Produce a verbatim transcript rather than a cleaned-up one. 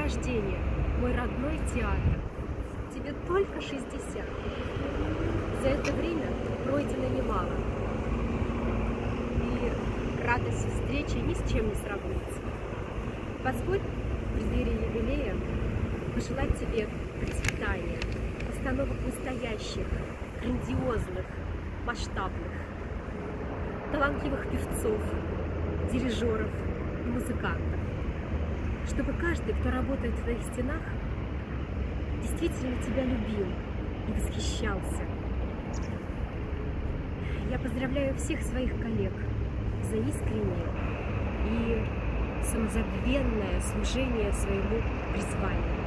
рождения, мой родной театр. Тебе только шестьдесят. За это время пройдено немало. И радость встречи ни с чем не сравнится. Позволь в преддверии юбилея пожелать тебе процветания, постановок настоящих, грандиозных, масштабных, талантливых певцов, дирижеров и музыкантов, чтобы каждый, кто работает в твоих стенах, действительно тебя любил и восхищался. Я поздравляю всех своих коллег за искреннее и самозабвенное служение своему призванию.